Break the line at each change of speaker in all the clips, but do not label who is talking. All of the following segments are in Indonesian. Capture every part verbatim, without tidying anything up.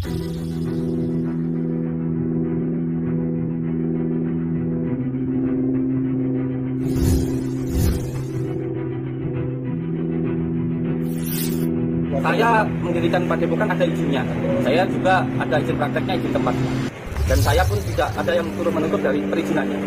Saya mendirikan padepokan ada izinnya. Saya juga ada izin prakteknya, izin tempatnya. Dan saya pun tidak ada yang turut menutup dari perizinannya.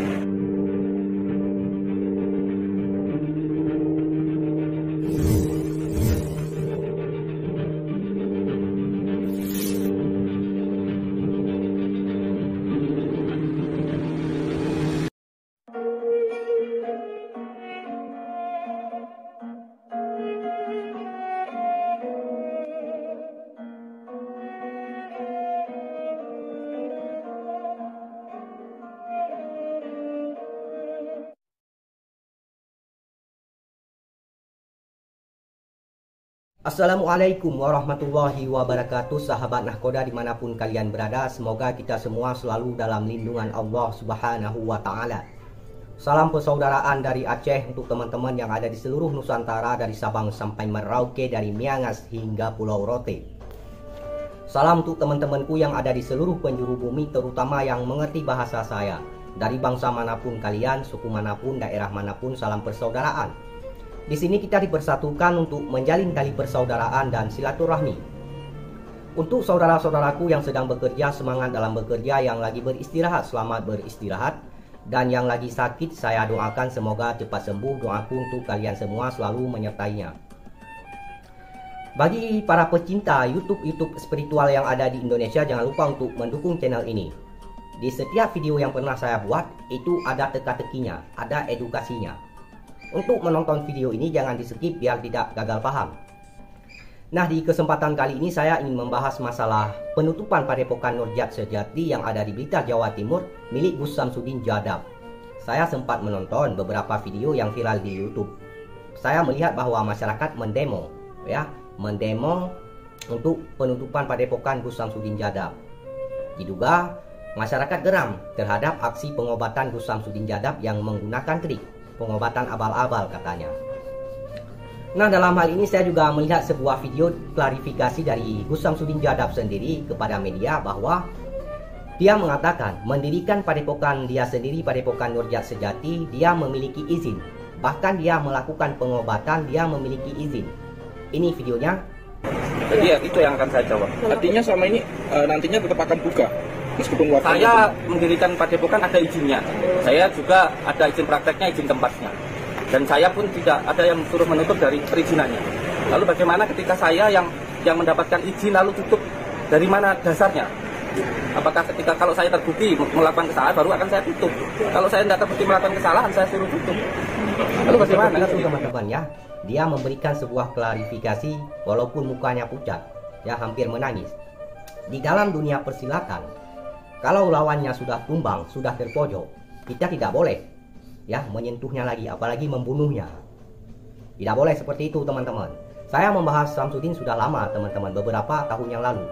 Assalamualaikum warahmatullahi wabarakatuh, sahabat Nahkoda dimanapun kalian berada. Semoga kita semua selalu dalam lindungan Allah Subhanahu wa Ta'ala. Salam persaudaraan dari Aceh untuk teman-teman yang ada di seluruh Nusantara, dari Sabang sampai Merauke, dari Miangas hingga Pulau Rote. Salam untuk teman-temanku yang ada di seluruh penjuru bumi, terutama yang mengerti bahasa saya. Dari bangsa manapun kalian, suku manapun, daerah manapun, salam persaudaraan. Di sini kita dipersatukan untuk menjalin tali persaudaraan dan silaturahmi. Untuk saudara-saudaraku yang sedang bekerja, semangat dalam bekerja. Yang lagi beristirahat, selamat beristirahat. Dan yang lagi sakit, saya doakan semoga cepat sembuh. Doaku untuk kalian semua selalu menyertainya. Bagi para pecinta YouTube-YouTube spiritual yang ada di Indonesia, jangan lupa untuk mendukung channel ini. Di setiap video yang pernah saya buat, itu ada teka-tekinya, ada edukasinya. Untuk menonton video ini jangan di skip biar tidak gagal paham. Nah, di kesempatan kali ini saya ingin membahas masalah penutupan Padepokan Nurjat Sejati yang ada di Blitar, Jawa Timur milik Gus Samsudin Jadab. Saya sempat menonton beberapa video yang viral di YouTube. Saya melihat bahwa masyarakat mendemo, ya, mendemo untuk penutupan Padepokan Gus Samsudin Jadab. Diduga masyarakat geram terhadap aksi pengobatan Gus Samsudin Jadab yang menggunakan trik pengobatan abal-abal katanya. Nah, dalam hal ini saya juga melihat sebuah video klarifikasi dari Gus Samsudin Jadab sendiri kepada media bahwa dia mengatakan mendirikan padepokan dia sendiri, Padepokan Nurjat Sejati, dia memiliki izin. Bahkan dia melakukan pengobatan, dia memiliki izin. Ini videonya.
Jadi ya, itu yang akan saya jawab.
Artinya selama ini e, nantinya tetap akan buka? Meskipun
saya mendirikan padepokan ada izinnya. Saya juga ada izin prakteknya, izin tempatnya. Dan saya pun tidak ada yang suruh menutup dari perizinannya. Lalu bagaimana ketika saya yang yang mendapatkan izin lalu tutup, dari mana dasarnya? Apakah ketika kalau saya terbukti melakukan kesalahan baru akan saya tutup? Kalau saya tidak terbukti melakukan kesalahan saya suruh tutup. Lalu bagaimana?
Itu teman-teman ya, dia memberikan sebuah klarifikasi walaupun mukanya pucat, ya hampir menangis. Di dalam dunia persilatan, kalau lawannya sudah tumbang, sudah terpojok, kita tidak boleh ya menyentuhnya lagi, apalagi membunuhnya. Tidak boleh seperti itu teman-teman. Saya membahas Samsudin sudah lama teman-teman, beberapa tahun yang lalu.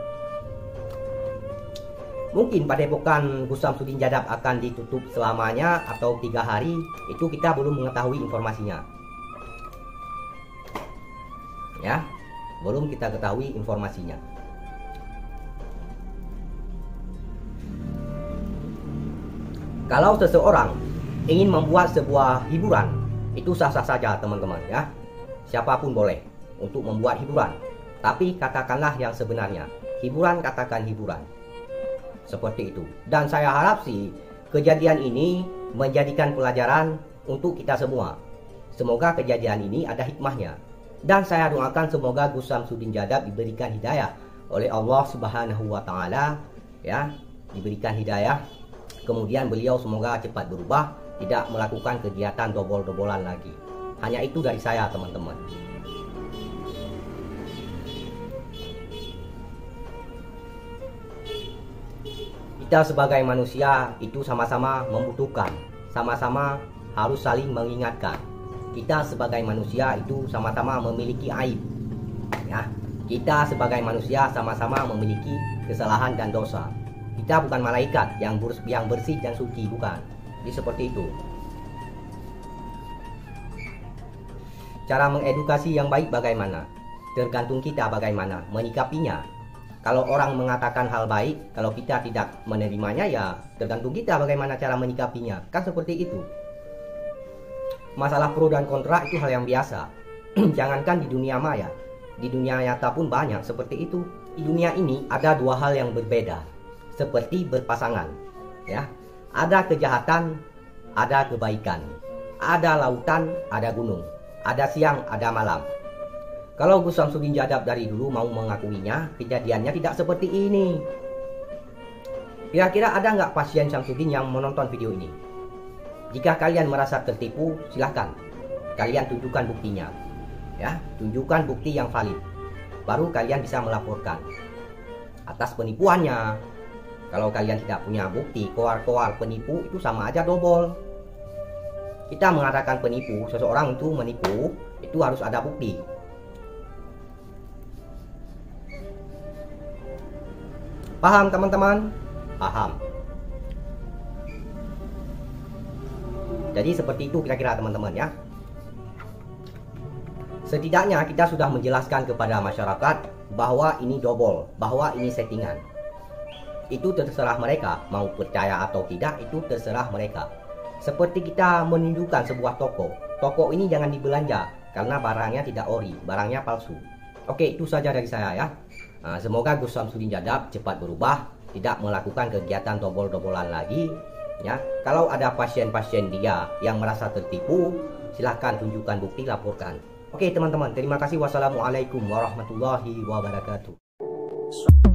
Mungkin Padepokan Gus Samsudin Jadab akan ditutup selamanya atau tiga hari, itu kita belum mengetahui informasinya. Ya, belum kita ketahui informasinya. Kalau seseorang ingin membuat sebuah hiburan, itu sah-sah saja teman-teman ya. Siapapun boleh untuk membuat hiburan. Tapi katakanlah yang sebenarnya. Hiburan katakan hiburan. Seperti itu. Dan saya harap sih kejadian ini menjadikan pelajaran untuk kita semua. Semoga kejadian ini ada hikmahnya. Dan saya doakan semoga Gus Samsudin Jadab diberikan hidayah oleh Allah Subhanahu wa Ta'ala, ya, diberikan hidayah. Kemudian beliau semoga cepat berubah, tidak melakukan kegiatan dobol-dobolan lagi. Hanya itu dari saya teman-teman. Kita sebagai manusia itu sama-sama membutuhkan, sama-sama harus saling mengingatkan. Kita sebagai manusia itu sama-sama memiliki aib, ya. Kita sebagai manusia sama-sama memiliki kesalahan dan dosa. Kita bukan malaikat yang yang bersih dan suci, bukan. Jadi seperti itu. Cara mengedukasi yang baik bagaimana? Tergantung kita bagaimana menyikapinya. Kalau orang mengatakan hal baik, kalau kita tidak menerimanya, ya tergantung kita bagaimana cara menyikapinya. Kan seperti itu. Masalah pro dan kontra itu hal yang biasa. Jangankan di dunia maya, di dunia nyata pun banyak seperti itu. Di dunia ini ada dua hal yang berbeda, seperti berpasangan. Ya, ada kejahatan, ada kebaikan. Ada lautan, ada gunung. Ada siang, ada malam. Kalau Gus Samsudin Jadab dari dulu mau mengakuinya, kejadiannya tidak seperti ini. Kira-kira ada nggak pasien Samsudin yang menonton video ini? Jika kalian merasa tertipu, silahkan. Kalian tunjukkan buktinya. Ya, tunjukkan bukti yang valid. Baru kalian bisa melaporkan atas penipuannya. Kalau kalian tidak punya bukti, koar-koar penipu itu sama aja dobol. Kita mengatakan penipu, seseorang itu menipu, itu harus ada bukti. Paham teman-teman? Paham. Jadi seperti itu kira-kira teman-teman ya. Setidaknya kita sudah menjelaskan kepada masyarakat bahwa ini dobol, bahwa ini settingan. Itu terserah mereka, mau percaya atau tidak itu terserah mereka. Seperti kita menunjukkan sebuah toko. Toko ini jangan dibelanja karena barangnya tidak ori, barangnya palsu. Oke, itu saja dari saya ya. Nah, semoga Gus Samsudin Jadab cepat berubah, tidak melakukan kegiatan dobol-dobolan lagi. Ya, kalau ada pasien-pasien dia yang merasa tertipu, silahkan tunjukkan bukti, laporkan. Oke teman-teman, terima kasih. Wassalamualaikum warahmatullahi wabarakatuh.